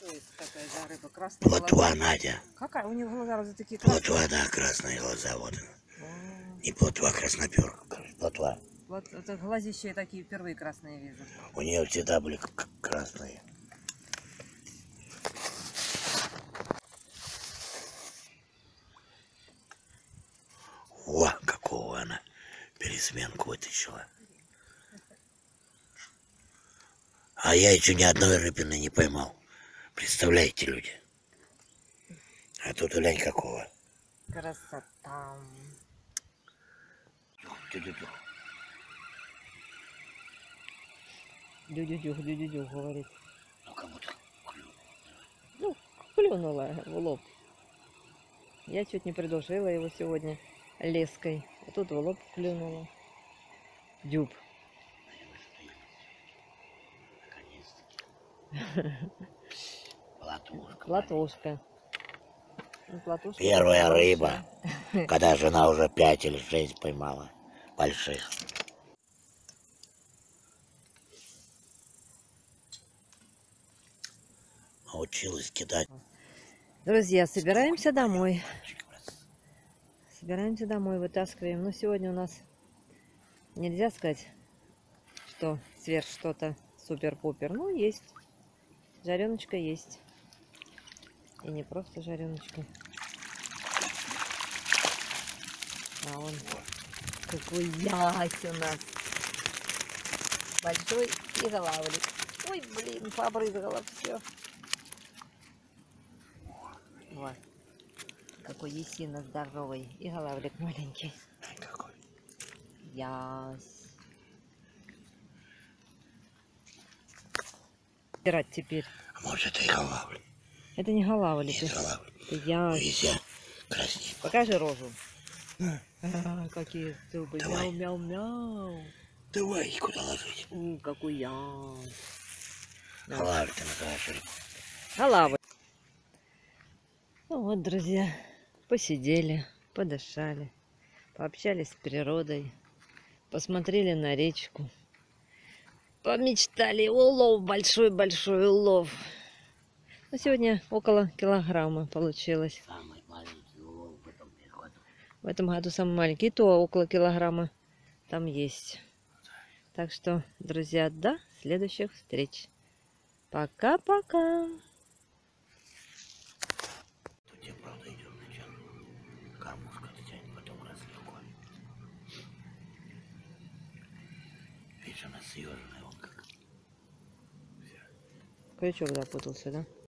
Что это такая за рыба? Красные Плотва, глаза. Надя. Какая? У них глаза разве такие красные? Плотва, да, красные глаза, вот она. О, Не плотва, краснопер. Плотва. вот это глазища такие впервые красные вижу. У нее всегда были красные. О, какого она пересменку вытащила. А я еще ни одной рыбины не поймал. Представляете, люди? А тут глянь какого. Красота. Тю-тю-тю. Дю-дю-дю, дю-дю-дю, говорит. Ну, кому-то Ну, клюнула в лоб. Я чуть не придушила его сегодня леской. А тут в лоб клюнула. Дюб. Платушка. Платошка. Ну, платошка Первая такая рыба, большая. когда жена уже 5 или 6 поймала. Больших. Научилась кидать. Друзья, собираемся домой. Собираемся домой, вытаскиваем. Но сегодня у нас нельзя сказать, что сверх что-то супер-пупер. Ну, есть. Жареночка есть. И не просто жареночка. А он какой ясь у нас. Большой и голавлик. Ой, блин, побрызгала все. Вот. Какой есина здоровый. И голавлик маленький. Какой? Ясь. Собирать теперь. А может, это и голавль? Это не голавлик. Нет, голавль. Это ясь. Везде краснее. Покажи рожу. Какие зубы. Давай. Мяу-мяу-мяу. Давай, куда ложить? Какой ясь. Голавль ты называешь рыбу. Голавль. Ну вот, друзья, посидели, подышали, пообщались с природой, посмотрели на речку, помечтали. Улов, большой-большой улов. Ну, сегодня около килограмма получилось. Самый маленький улов в этом году. В этом году самый маленький, и то около килограмма там есть. Так что, друзья, до следующих встреч. Пока-пока. Тут тебе, правда, идет начало. Кормушка тянет, потом раз легко. Видишь, она съеженная, вот как. Крючок запутался, да?